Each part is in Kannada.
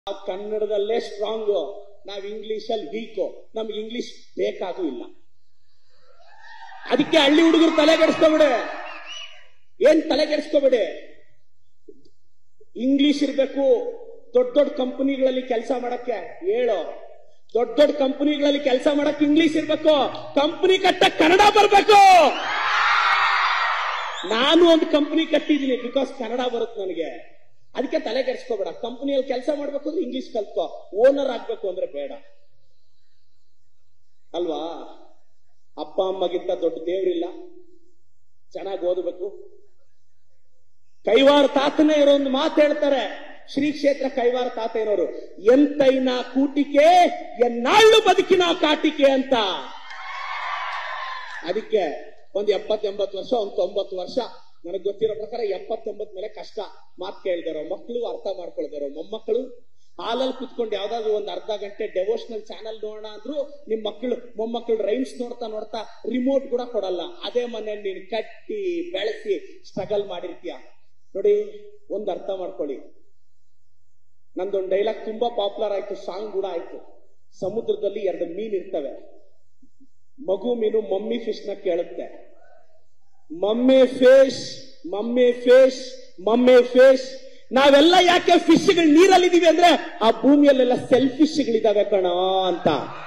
ಕನ್ನಡದಲ್ಲೇ ಸ್ಟ್ರಾಂಗ್, ನಾವ್ ಇಂಗ್ಲಿಷ್ ಅಲ್ಲಿ ವೀಕ್. ನಮ್ಗೆ ಇಂಗ್ಲಿಷ್ ಬೇಕಾಗೂ ಇಲ್ಲ. ಅದಕ್ಕೆ ಹಳ್ಳಿ ಹುಡುಗರು ತಲೆ ಕೆಡಿಸ್ಕೋಬೇಡಿ. ಏನ್ ತಲೆ ಕೆಡಿಸ್ಕೋಬೇಡಿ, ಇಂಗ್ಲಿಷ್ ಇರ್ಬೇಕು. ದೊಡ್ಡ ದೊಡ್ಡ ಕಂಪನಿಗಳಲ್ಲಿ ಕೆಲಸ ಮಾಡಕ್ಕೆ ಹೇಳೋ, ದೊಡ್ಡ ದೊಡ್ಡ ಕಂಪನಿಗಳಲ್ಲಿ ಕೆಲಸ ಮಾಡಕ್ಕೆ ಇಂಗ್ಲಿಷ್ ಇರ್ಬೇಕು. ಕಂಪನಿ ಕಟ್ಟ ಕನ್ನಡ ಬರ್ಬೇಕು. ನಾನು ಒಂದು ಕಂಪನಿ ಕಟ್ಟಿದ್ದೀನಿ, ಬಿಕಾಸ್ ಕನ್ನಡ ಬರುತ್ತೆ ನನಗೆ. ಅದಕ್ಕೆ ತಲೆ ಕೆಡಿಸ್ಕೋಬೇಡ. ಕಂಪನಿಯಲ್ಲಿ ಕೆಲಸ ಮಾಡ್ಬೇಕು ಅಂದ್ರೆ ಇಂಗ್ಲಿಷ್ ಕಲ್ತ್ಕೋ. ಓನರ್ ಆಗ್ಬೇಕು ಅಂದ್ರೆ ಬೇಡ ಅಲ್ವಾ? ಅಪ್ಪ ಅಮ್ಮಗಿಂತ ದೊಡ್ಡ ದೇವ್ರಿಲ್ಲ. ಚೆನ್ನಾಗಿ ಓದಬೇಕು. ಕೈವಾರ ತಾತನೇ ಇರೋ ಒಂದು ಮಾತು ಹೇಳ್ತಾರೆ, ಶ್ರೀ ಕ್ಷೇತ್ರ ಕೈವಾರ ತಾತ ಇರೋರು, ಎಂತೈನ ಕೂಟಿಕೆ ಎನ್ನಾಳು ಬದುಕಿನ ಕಾಟಿಕೆ ಅಂತ. ಅದಕ್ಕೆ ಒಂದು 70-80 ವರ್ಷ, ಒಂದು 90 ವರ್ಷ, ನನಗೆ ಗೊತ್ತಿರೋ ಪ್ರಕಾರ 70-80 ಮೇಲೆ ಕಷ್ಟ. ಮಾತು ಕೇಳಿದಾರೋ ಮಕ್ಕಳು, ಅರ್ಥ ಮಾಡ್ಕೊಳ್ದಾರೋ ಮೊಮ್ಮಕ್ಕಳು, ಹಾಲಲ್ಲಿ ಕುತ್ಕೊಂಡು ಯಾವ್ದಾದ್ರು ಒಂದು ಅರ್ಧ ಗಂಟೆ ಡೆವೋಷನಲ್ ಚಾನಲ್ ನೋಡೋಣ ಅಂದ್ರು ನಿಮ್ ಮಕ್ಕಳು ಮೊಮ್ಮಕ್ಕಳು ರೈಮ್ಸ್ ನೋಡ್ತಾ ನೋಡ್ತಾ ರಿಮೋಟ್ ಕೂಡ ಕೊಡಲ್ಲ. ಅದೇ ಮನೆಯಲ್ಲಿ ನೀನು ಕಟ್ಟಿ ಬೆಳೆಸಿ ಸ್ಟ್ರಗಲ್ ಮಾಡಿರ್ತೀಯ ನೋಡಿ. ಒಂದು ಅರ್ಥ ಮಾಡ್ಕೊಳ್ಳಿ, ನಂದೊಂದು ಡೈಲಾಗ್ ತುಂಬಾ ಪಾಪ್ಯುಲರ್ ಆಯ್ತು, ಸಾಂಗ್ ಕೂಡ ಆಯ್ತು. ಸಮುದ್ರದಲ್ಲಿ 2 ಮೀನ್ ಇರ್ತವೆ. ಮಗು ಮೀನು ಮಮ್ಮಿ ಫಿಶ್ ನ ಕೇಳುತ್ತೆ, mummy fish mummy fish mummy fish. ನಾವೆಲ್ಲ ಯಾಕೆ ಫಿಶ್ಗಳು ನೀರಲ್ಲಿದ್ದೀವಿ ಅಂದ್ರೆ ಆ ಭೂಮಿಯಲ್ಲೆಲ್ಲ ಸೆಲ್ಫಿಶ್ಗಳಿದಾವೆ ಕಣ ಅಂತ.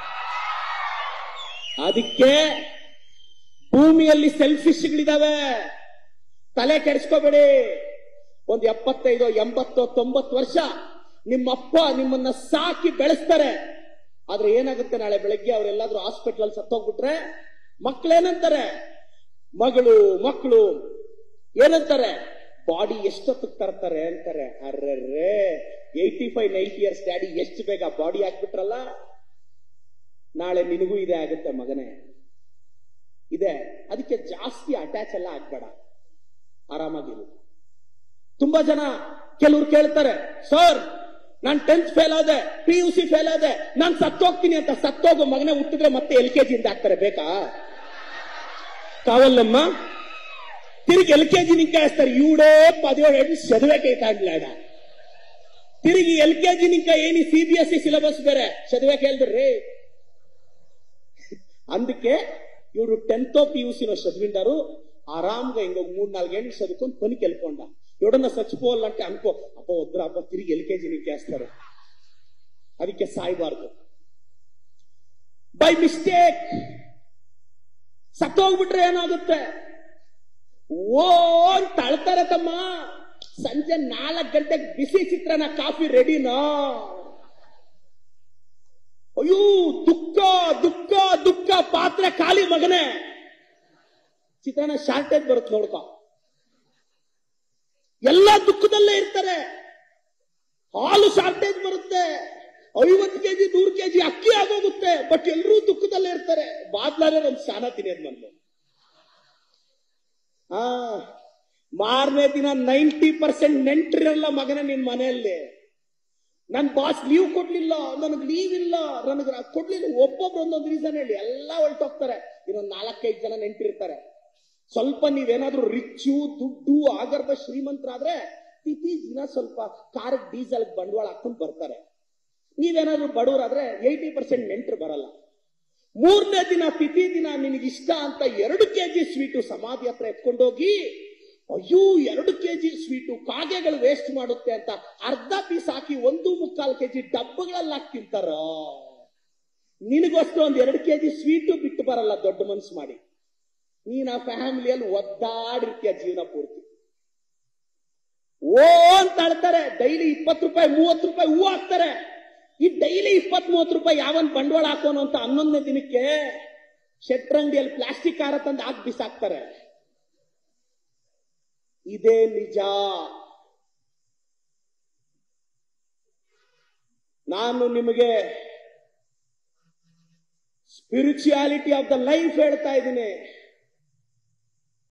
ಅದಕ್ಕೆ ಭೂಮಿಯಲ್ಲಿ ಸೆಲ್ಫಿಶ್ಗಳಿದಾವೆ, ತಲೆ ಕೆಡಿಸ್ಕೋಬೇಡಿ. ಒಂದು 75, 80, 90 ವರ್ಷ ನಿಮ್ಮಪ್ಪ ನಿಮ್ಮನ್ನ ಸಾಕಿ ಬೆಳೆಸ್ತಾರೆ. ಆದ್ರೆ ಏನಾಗುತ್ತೆ, ನಾಳೆ ಬೆಳಗ್ಗೆ ಅವರೆಲ್ಲಾದ್ರೂ ಹಾಸ್ಪಿಟಲ್ ಸತ್ತೋಗ್ಬಿಟ್ರೆ ಮಕ್ಕಳೇನಂತಾರೆ, ಮಕ್ಕಳು ಏನಂತಾರೆ, ಬಾಡಿ ಎಷ್ಟೊತ್ತಿಗೆ ತರ್ತಾರೆ ಅಂತಾರೆ. ಅರ್ರೆ 85-90 ಇಯರ್ಸ್ ಡ್ಯಾಡಿ ಎಷ್ಟು ಬೇಗ ಬಾಡಿ ಹಾಕ್ಬಿಟ್ರಲ್ಲ. ನಾಳೆ ನಿನಗೂ ಇದೇ ಆಗುತ್ತೆ ಮಗನೇ, ಇದೆ. ಅದಕ್ಕೆ ಜಾಸ್ತಿ ಅಟ್ಯಾಚ್ ಎಲ್ಲ ಆಗ್ಬೇಡ, ಆರಾಮಾಗಿರು. ತುಂಬಾ ಜನ ಕೆಲವ್ರು ಕೇಳ್ತಾರೆ, ಸರ್ ನಾನ್ 10th ಫೇಲ್ ಆದೆ, PUC ಫೇಲ್ ಆದೆ, ನಾನ್ ಸತ್ತೋಗ್ತೀನಿ ಅಂತ. ಸತ್ತೋಗೋ ಮಗನೇ ಹುಟ್ಟಿದ್ರೆ ಮತ್ತೆ LKG ಇಂದ ಹಾಕ್ತಾರೆ, ಬೇಕಾ? ಕಾವಲ್ಲಮ್ಮ ತಿರುಗಿ LKG ನಿಂಕ ಹಾಕ್ತಾರೆ. ಇವಡೇ 17 ಚದುವೆ ಕೇಳ್ತಾಡ್ಲಾಡ. ತಿರುಗಿ LKG ನಿಂಕ ಏನಿ CBSE ಸಿಲೆಬಸ್ ಬೇರೆ ಚದುವೆ ಕೇಳಿದ್ರಿ. అందుకే ಇವರು 10th PUC చదివిండారు. ఆరాంగా ఇంకో 3-4 గంటలు చదువుకొని పనికి వెళ్ళిపోండా. ఎవడన్నా చచ్చిపోవాలంటే అనుకో, అప్ప వద్దురా అబ్బా తిరిగి LKG నీకేస్తారు. ಅದಕ್ಕೆ ಸಾಯ್ಬಾರ್ದು. ಬೈ ಮಿಸ್ಟೇಕ್ ಸತ್ತೋಗ್ಬಿಟ್ರೆ ಏನಾಗುತ್ತೆ? ಓ ಅಂತ ಅಳ್ತಾರೆ ತಮ್ಮ. ಸಂಜೆ 4 ಗಂಟೆಗೆ ಬಿಸಿ ಚಿತ್ರಾನ್ನ ಕಾಫಿ ರೆಡಿನಾ? ಅಯ್ಯೋ ದುಃಖ ದುಃಖ ದುಃಖ, ಪಾತ್ರೆ ಖಾಲಿ ಮಗನೇ. ಚಿತ್ರಾನ್ನ ಶಾರ್ಟೇಜ್ ಬರುತ್ತೆ ನೋಡ್ಕೊ. ಎಲ್ಲ ದುಃಖದಲ್ಲೇ ಇರ್ತಾರೆ. ಹಾಲು ಶಾರ್ಟೇಜ್ ಬರುತ್ತೆ, 50 kg 100 kg ಅಕ್ಕಿ ಆಗೋಗುತ್ತೆ. ಬಟ್ ಎಲ್ಲರೂ ದುಃಖದಲ್ಲೇ ಇರ್ತಾರೆ. ಬಾದ್ಲಾರೆ ಒಂದು ಸ್ನಾನ ತಿನ್ನೋದು ಬಂದು ಮಾರನೇ ದಿನ 90% ನೆಂಟ್ರಿರಲ್ಲ ಮಗನೇ ನಿನ್ ಮನೆಯಲ್ಲಿ. ನನ್ ಬಾಸ್ ಲೀವ್ ಕೊಡ್ಲಿಲ್ಲ, ನನಗ್ ಲೀವ್ ಇಲ್ಲ, ನನಗ್ ಕೊಡ್ಲಿಲ್ಲ. ಒಬ್ಬೊಬ್ರು ಒಂದೊಂದು ರೀಸನ್ ಹೇಳಿ ಎಲ್ಲ ಹೊರಟೋಗ್ತಾರೆ. ಇನ್ನೊಂದು 4-5 ಜನ ನೆಂಟಿರ್ತಾರೆ. ಸ್ವಲ್ಪ ನೀವೇನಾದ್ರೂ ರಿಚ್ಚು ದುಡ್ಡು ಆಗರ್ಭ ಶ್ರೀಮಂತರಾದ್ರೆ ತಿಥಿ ದಿನ ಸ್ವಲ್ಪ ಕಾರಕ್ಕೆ ಡೀಸೆಲ್ ಬಂಡವಾಳ ಹಾಕೊಂಡು ಬರ್ತಾರೆ. ನೀವೇನಾದ್ರೂ ಬಡವರಾದ್ರೆ 80% ನೆಂಟರು ಬರಲ್ಲ. 3ನೇ ದಿನ ತಿಥಿ ದಿನ ನಿನಗೆ ಇಷ್ಟ ಅಂತ 2 kg ಸ್ವೀಟು ಸಮಾಧಿ ಹತ್ರ ಎತ್ಕೊಂಡೋಗಿ, ಅಯ್ಯೋ 2 kg ಸ್ವೀಟು ಕಾಗೆಗಳು ವೇಸ್ಟ್ ಮಾಡುತ್ತೆ ಅಂತ ಅರ್ಧ ಪೀಸ್ ಹಾಕಿ 1-1/4 kg ಡಬ್ಬಗಳಲ್ಲಿ ಹಾಕಿ ತಿಂತಾರ. ನಿನಗೋಸ್ಕರ 1-2 kg ಸ್ವೀಟು ಬಿಟ್ಟು ಬರಲ್ಲ ದೊಡ್ಡ ಮನ್ಸು ಮಾಡಿ. ನೀನ್ ಆ ಫ್ಯಾಮಿಲಿಯಲ್ಲಿ ಒದ್ದಾಡಿರ್ತೀಯ ಜೀವನ ಪೂರ್ತಿ. ಓ ಅಂತ ಅಳ್ತಾರೆ. ಡೈಲಿ 20 ರೂಪಾಯಿ 30 ರೂಪಾಯಿ ಹೂ ಹಾಕ್ತಾರೆ. ಈ ಡೈಲಿ 20-30 ರೂಪಾಯಿ ಯಾವನ್ ಬಂಡವಾಳ ಹಾಕೋನು ಅಂತ 11ನೇ ದಿನಕ್ಕೆ ಶೆಟ್ರಂಗಡಿಯಲ್ಲಿ ಪ್ಲಾಸ್ಟಿಕ್ ಹಾರ ತಂದು ಹಾಕಿ ಬಿಸಾಕ್ತಾರೆ. ಇದೇ ನಿಜ. ನಾನು ನಿಮಗೆ ಸ್ಪಿರಿಚುಯಾಲಿಟಿ ಆಫ್ ದ ಲೈಫ್ ಹೇಳ್ತಾ ಇದ್ದೀನಿ.